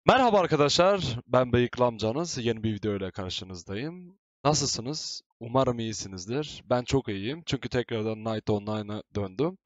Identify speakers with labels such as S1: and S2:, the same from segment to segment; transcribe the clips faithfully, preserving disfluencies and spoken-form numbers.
S1: Merhaba arkadaşlar, ben Bıyıklı amcanız. Yeni bir video ile karşınızdayım. Nasılsınız? Umarım iyisinizdir. Ben çok iyiyim çünkü tekrardan Night Online'a döndüm.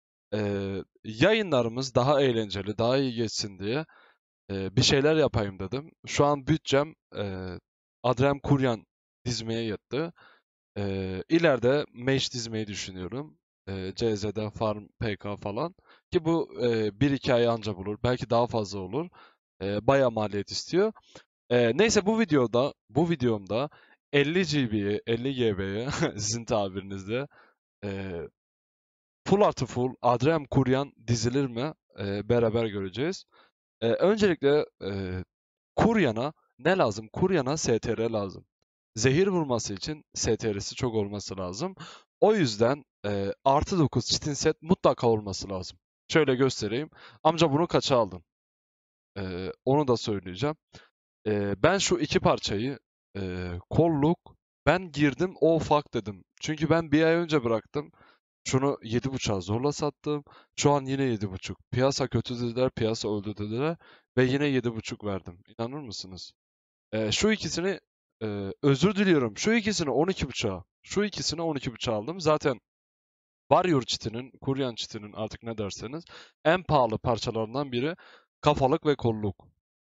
S1: Ee, yayınlarımız daha eğlenceli, daha iyi geçsin diye e, bir şeyler yapayım dedim. Şu an bütçem e, Adrem Kuryan dizmeye yattı. E, ileride Mage dizmeyi düşünüyorum. E, C Z'de Farm, P K falan. Ki bu e, bir iki ay anca bulur. Belki daha fazla olur. E, bayağı maliyet istiyor. Ee, neyse bu videoda, bu videomda elli GB'ye, elli G B'ye sizin tabirinizde e, full artı full Adrem Kuryan dizilir mi? E, beraber göreceğiz. E, öncelikle e, Kuryan'a ne lazım? Kuryan'a S T R lazım. Zehir vurması için S T R'si çok olması lazım. O yüzden e, artı dokuz çitin set mutlaka olması lazım. Şöyle göstereyim. Amca bunu kaça aldın? E, onu da söyleyeceğim. Ee, ben şu iki parçayı e, kolluk ben girdim o ufak dedim. Çünkü ben bir ay önce bıraktım. Şunu yedi buçuğa zorla sattım. Şu an yine yedi buçuk. Piyasa kötü dediler, piyasa öldü dediler ve yine yedi buçuk verdim. İnanır mısınız? Ee, şu ikisini e, özür diliyorum. Şu ikisini on iki buçuğa. Şu ikisini on iki buçuğa aldım. Zaten Warrior çitinin, Kuryan çitinin artık ne derseniz en pahalı parçalarından biri kafalık ve kolluk.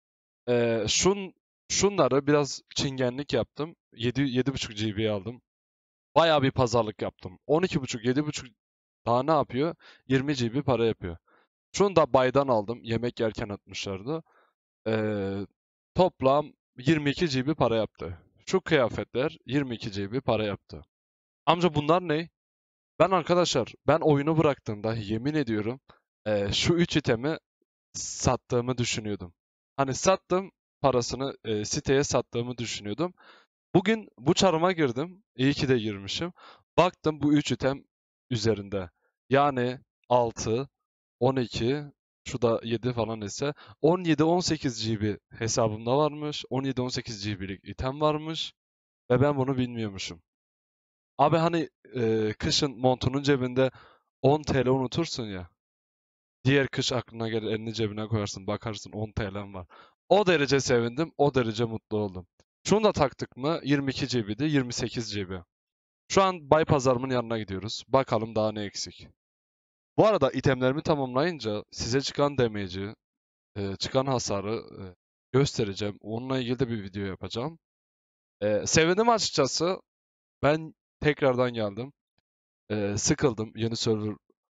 S1: Ee, şun, şunları biraz çingenlik yaptım. yedi, yedi buçuk G B aldım. Bayağı bir pazarlık yaptım. on iki buçuk, yedi buçuk daha ne yapıyor? yirmi G B para yapıyor. Şunu da baydan aldım. Yemek yerken atmışlardı. Ee, toplam yirmi iki G B para yaptı. Şu kıyafetler yirmi iki G B para yaptı. Amca bunlar ne? Ben arkadaşlar, ben oyunu bıraktığımda yemin ediyorum ee, şu üç itemi sattığımı düşünüyordum. Hani sattım parasını e, siteye sattığımı düşünüyordum. Bugün bu çarıma girdim. İyi ki de girmişim. Baktım bu üç item üzerinde. Yani altı, on iki, şu da yedi falan ise on yedi on sekiz G B hesabımda varmış. on yedi on sekiz G B'lik item varmış ve ben bunu bilmiyormuşum. Abi hani e, kışın montunun cebinde on T L unutursun ya. Diğer kış aklına gelir, elini cebine koyarsın, bakarsın on T L'm var. O derece sevindim, o derece mutlu oldum. Şunu da taktık mı yirmi iki G B'di, yirmi sekiz G B. Şu an Bay Pazarımın yanına gidiyoruz. Bakalım daha ne eksik. Bu arada itemlerimi tamamlayınca size çıkan damage'i, e, çıkan hasarı e, göstereceğim. Onunla ilgili de bir video yapacağım. E, sevindim açıkçası. Ben tekrardan geldim. E, sıkıldım. Yeni server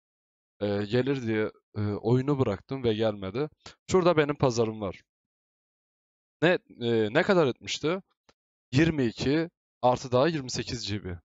S1: e, gelir diye e, oyunu bıraktım ve gelmedi. Şurada benim pazarım var. Ne e, ne kadar etmişti? yirmi iki artı daha yirmi sekiz G B.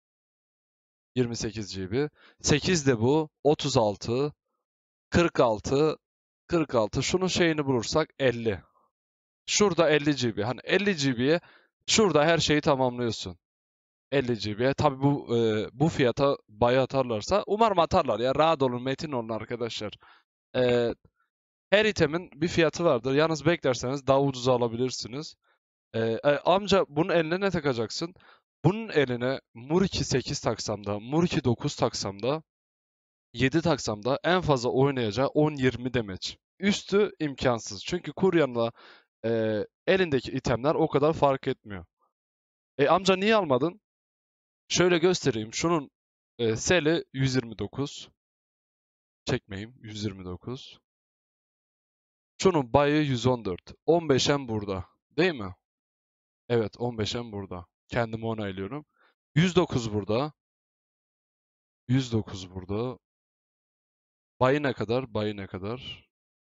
S1: yirmi sekiz G B. sekiz de bu. otuz altı, kırk altı, kırk altı. Şunun şeyini bulursak elli. Şurada elli G B. Hani elli G B'ye şurada her şeyi tamamlıyorsun. elli G B'ye. Tabii bu e, bu fiyata bayağı atarlarsa umarım atarlar ya. Rahat olun, metin olun arkadaşlar. E, her itemin bir fiyatı vardır. Yalnız beklerseniz daha ucuza alabilirsiniz. Ee, e, amca bunun eline ne takacaksın? Bunun eline Murki sekiz taksam da, Murki dokuz taksam da, yedi taksam da en fazla oynayacağı on yirmi demeç. Üstü imkansız. Çünkü kuryanla e, elindeki itemler o kadar fark etmiyor. E amca niye almadın? Şöyle göstereyim. Şunun e, seli yüz yirmi dokuz. Çekmeyeyim. yüz yirmi dokuz. Şunun bayı yüz on dört. on beş em burada. Değil mi? Evet, on beş em burada. Kendimi onaylıyorum. yüz dokuz burada. yüz dokuz burada. Bayı ne kadar? Bayı ne kadar?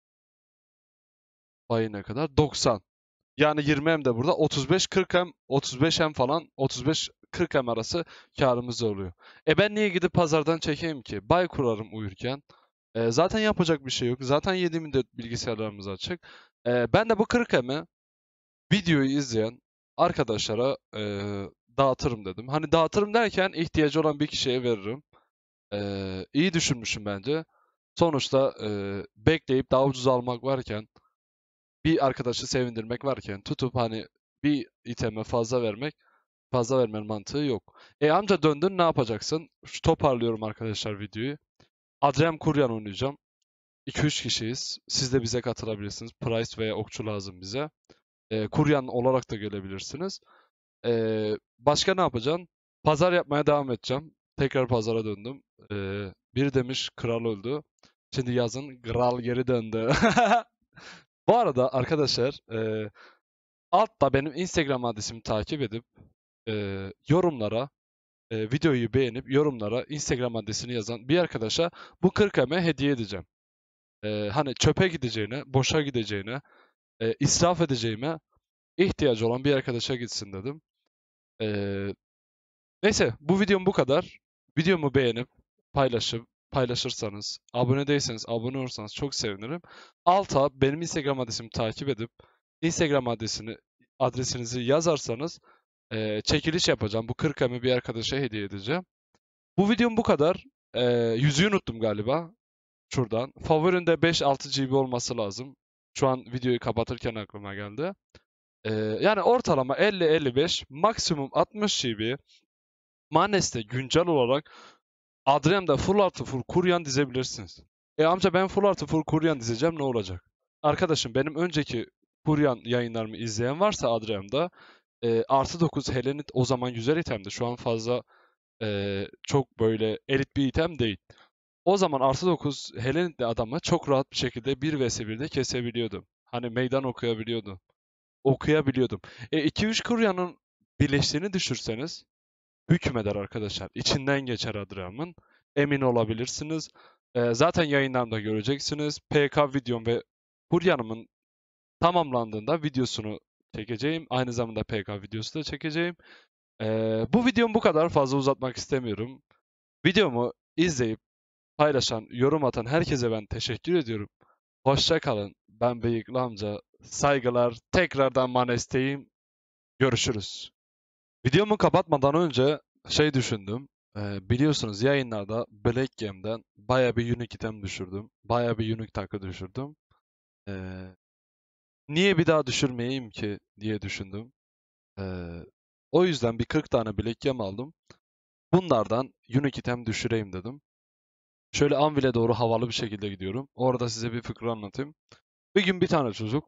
S1: Bayı ne kadar? doksan. Yani yirmi em de burada. otuz beş kırk em, otuz beş em falan, otuz beş kırk em arası karımız oluyor. E ben niye gidip pazardan çekeyim ki? Bay kurarım uyurken. E, zaten yapacak bir şey yok. Zaten yedi bin de bilgisayarlarımız açık. E, ben de bu kırk emi videoyu izleyen arkadaşlara e, dağıtırım dedim. Hani dağıtırım derken ihtiyacı olan bir kişiye veririm. E, iyi düşünmüşüm bence. Sonuçta e, bekleyip daha ucuz almak varken, bir arkadaşı sevindirmek varken tutup hani bir iteme fazla vermek, fazla vermenin mantığı yok. E amca döndün ne yapacaksın? Şu toparlıyorum arkadaşlar videoyu. Adrem Kuryan oynayacağım. iki üç kişiyiz. Siz de bize katılabilirsiniz. Price veya okçu lazım bize. E, kuryan olarak da gelebilirsiniz. E, başka ne yapacaksın? Pazar yapmaya devam edeceğim. Tekrar pazara döndüm. E, biri demiş kral öldü. Şimdi yazın kral geri döndü. Bu arada arkadaşlar e, altta benim Instagram adresimi takip edip e, yorumlara e, videoyu beğenip yorumlara Instagram adresini yazan bir arkadaşa bu kırk eme hediye edeceğim. E, hani çöpe gideceğine, boşa gideceğine, e, israf edeceğime ihtiyacı olan bir arkadaşa gitsin dedim. E, neyse bu videom bu kadar. Videomu beğenip paylaşıp paylaşırsanız, abone değilseniz abone olursanız çok sevinirim. Alta benim Instagram adresimi takip edip Instagram adresini adresinizi yazarsanız e, çekiliş yapacağım. Bu kırk emi bir arkadaşa hediye edeceğim. Bu videom bu kadar. E, yüzüğü unuttum galiba. Şuradan. Favorinde beş altı gigabayt olması lazım. Şu an videoyu kapatırken aklıma geldi. E, yani ortalama elli elli beş, maksimum altmış gigabayt. Manes'te güncel olarak Adrem'de full artı full kuryan dizebilirsiniz. E amca ben full artı full kuryan dizeceğim ne olacak? Arkadaşım benim önceki kuryan yayınlarımı izleyen varsa Adrem'de e, artı dokuz Helenit o zaman güzel itemdi. Şu an fazla e, çok böyle elit bir item değil. O zaman artı dokuz Helenit'li adamı çok rahat bir şekilde bir vs birde kesebiliyordum. Hani meydan okuyabiliyordum. Okuyabiliyordum. E iki üç kuryanın birleştiğini düşürseniz hükmeder arkadaşlar. İçinden geçer Adrian'ın. Emin olabilirsiniz. Ee, zaten yayınlarımda göreceksiniz. P K videom ve Kuryan'ımın tamamlandığında videosunu çekeceğim. Aynı zamanda P K videosu da çekeceğim. Ee, bu videom bu kadar. Fazla uzatmak istemiyorum. Videomu izleyip paylaşan, yorum atan herkese ben teşekkür ediyorum. Hoşça kalın. Ben Bıyıklı Amca. Saygılar. Tekrardan Manes'teyim. Görüşürüz. Videomu kapatmadan önce şey düşündüm. Ee, biliyorsunuz yayınlarda Black Game'den baya bir unique item düşürdüm. Baya bir unique takı düşürdüm. Ee, niye bir daha düşürmeyeyim ki diye düşündüm. Ee, o yüzden bir kırk tane Black Gem aldım. Bunlardan unique item düşüreyim dedim. Şöyle Anvil'e doğru havalı bir şekilde gidiyorum. Orada size bir fıkra anlatayım. Bir gün bir tane çocuk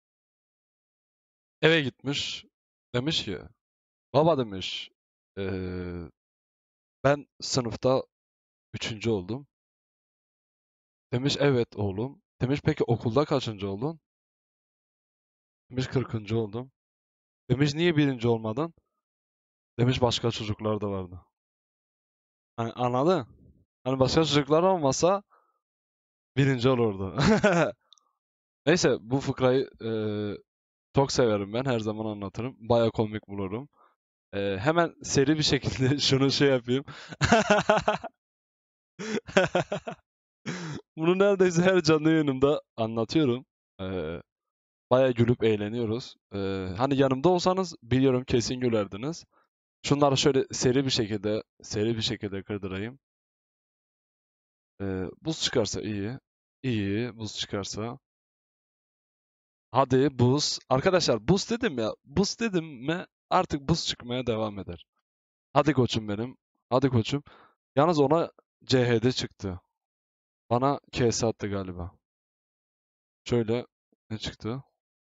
S1: eve gitmiş. Demiş ki baba demiş ee, ben sınıfta üçüncü oldum. Demiş evet oğlum. Demiş peki okulda kaçıncı oldun? Demiş kırkıncı oldum. Demiş niye birinci olmadın? Demiş başka çocuklar da vardı. Hani anladın? Hani başka çocuklar olmasa birinci olurdu. Neyse bu fıkrayı e, çok severim ben. Her zaman anlatırım. Baya komik bulurum. E, hemen seri bir şekilde şunu şey yapayım. Bunu neredeyse her canlı yayınımda anlatıyorum. E, baya gülüp eğleniyoruz. E, hani yanımda olsanız biliyorum kesin gülerdiniz. Şunları şöyle seri bir şekilde, seri bir şekilde kırdırayım. Ee, buz çıkarsa iyi. İyi, buz çıkarsa. Hadi buz. Arkadaşlar buz dedim ya. Buz dedim mi artık buz çıkmaya devam eder. Hadi koçum benim. Hadi koçum. Yalnız ona C H D çıktı. Bana K S attı galiba. Şöyle ne çıktı?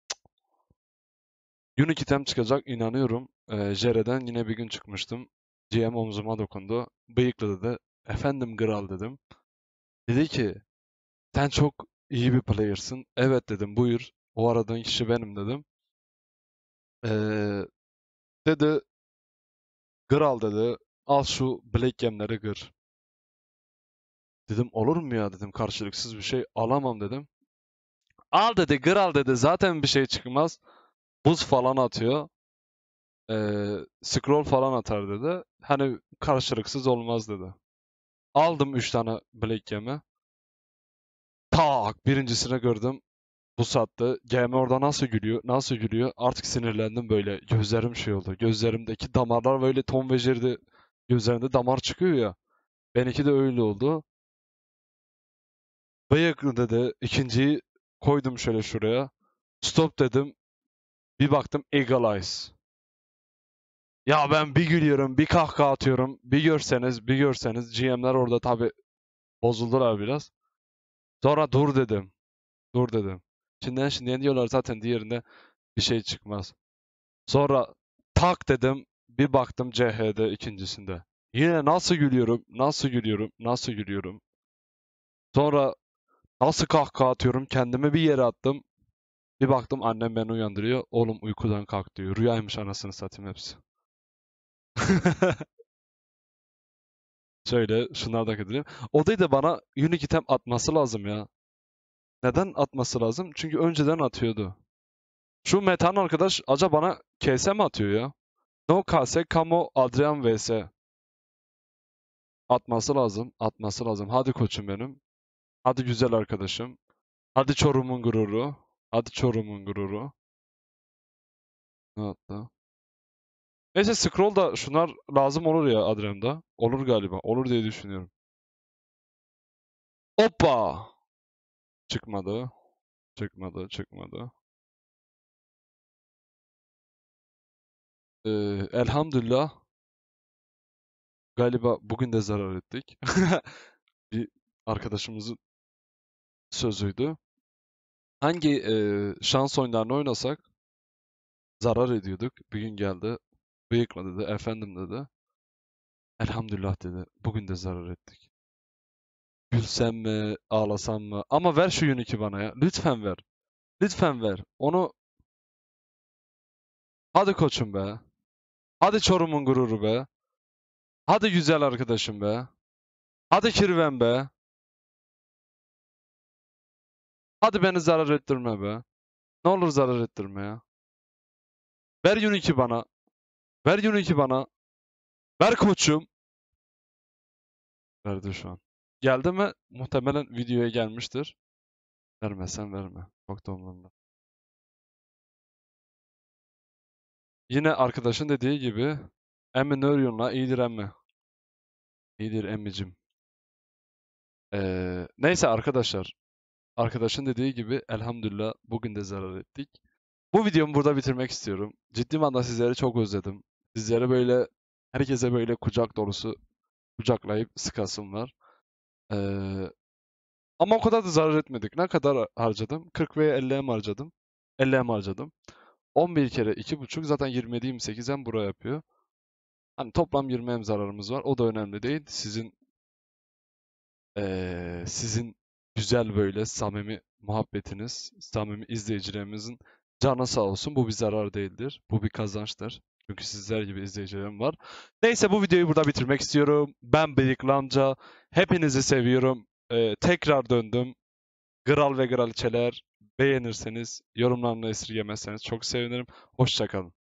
S1: Unique item çıkacak inanıyorum. Ee, Jere'den yine bir gün çıkmıştım. G M omzuma dokundu. Bıyıklı dedi. Efendim Gral dedim. Dedi ki sen çok iyi bir player'sın. Evet dedim buyur. O aradığın kişi benim dedim. Ee, dedi Gral dedi. Al şu Black Gem'leri gır. Dedim olur mu ya dedim karşılıksız bir şey alamam dedim. Al dedi Gral dedi zaten bir şey çıkmaz. Buz falan atıyor. Ee, scroll falan atar dedi. Hani karşılıksız olmaz dedi. Aldım üç tane Black Gem'i. Tak birincisine gördüm. Bu sattı. G M orada nasıl gülüyor? Nasıl gülüyor? Artık sinirlendim böyle. Gözlerim şey oldu. Gözlerimdeki damarlar böyle Tom ve Jerry'de gözlerinde damar çıkıyor ya. Benimki de öyle oldu. Bıyık dedi. İkinciyi koydum şöyle şuraya. Stop dedim. Bir baktım Eagle Eyes. Ya ben bir gülüyorum, bir kahkaha atıyorum. Bir görseniz, bir görseniz G M'ler orada tabii bozuldular biraz. Sonra dur dedim. Dur dedim. Şimdiden şimdiye diyorlar zaten diğerinde bir şey çıkmaz. Sonra tak dedim. Bir baktım C H'de ikincisinde. Yine nasıl gülüyorum, nasıl gülüyorum, nasıl gülüyorum. Sonra nasıl kahkaha atıyorum, kendimi bir yere attım. Bir baktım annem beni uyandırıyor. Oğlum uykudan kalk diyor. Rüyaymış anasını satayım hepsi. Şöyle şunları da kaydedeyim. Odayı da bana Unikitem atması lazım ya. Neden atması lazım? Çünkü önceden atıyordu. Şu Metan arkadaş acaba bana K S mi atıyor ya? No K S Kamo Adrian vs. Atması lazım. Atması lazım. Hadi koçum benim. Hadi güzel arkadaşım. Hadi Çorum'un gururu. Hadi Çorum'un gururu. Ne attı? Neyse scroll da şunlar lazım olur ya Adrian'da. Olur galiba. Olur diye düşünüyorum. Hoppa! Çıkmadı. Çıkmadı. Çıkmadı. Ee, elhamdülillah galiba bugün de zarar ettik. Bir arkadaşımızın sözüydü. Hangi e, şans oyunlarını oynasak zarar ediyorduk. Bir gün geldi. Bıyıkla dedi. Efendim dedi. Elhamdülillah dedi. Bugün de zarar ettik. Gülsem mi, ağlasam mı? Ama ver şu Unique'i bana ya. Lütfen ver. Lütfen ver. Onu hadi koçum be. Hadi Çorum'un gururu be. Hadi güzel arkadaşım be. Hadi kirven be. Hadi beni zarar ettirme be. Ne olur zarar ettirme ya. Ver Unique'i bana. Ver Unique'i bana. Ver koçum. Verdi şu an. Geldi mi? Muhtemelen videoya gelmiştir. Vermesen verme. Çok da umurumda. Yine arkadaşın dediği gibi emmi nöryonla iyidir emmi. İyidir emmicim. Ee, neyse arkadaşlar. Arkadaşın dediği gibi elhamdülillah bugün de zarar ettik. Bu videomu burada bitirmek istiyorum. Ciddi manada sizleri çok özledim. Sizlere böyle herkese böyle kucak dolusu kucaklayıp sıkasım var. Ee, ama o kadar da zarar etmedik. Ne kadar harcadım? kırk veya elli M harcadım. elli M harcadım. on bir kere iki buçuk zaten yirmi yedi yirmi sekiz M buraya yapıyor. Hani toplam yirmi M zararımız var. O da önemli değil. Sizin eee, sizin güzel böyle samimi muhabbetiniz, samimi izleyicilerimizin canı sağ olsun. Bu bir zarar değildir. Bu bir kazançtır. Çünkü sizler gibi izleyicilerim var. Neyse bu videoyu burada bitirmek istiyorum. Ben Bıyıklı Amca. Hepinizi seviyorum. Eee, tekrar döndüm. Kral ve kraliçeler beğenirseniz, yorumlarını esirgemezseniz çok sevinirim. Hoşça kalın.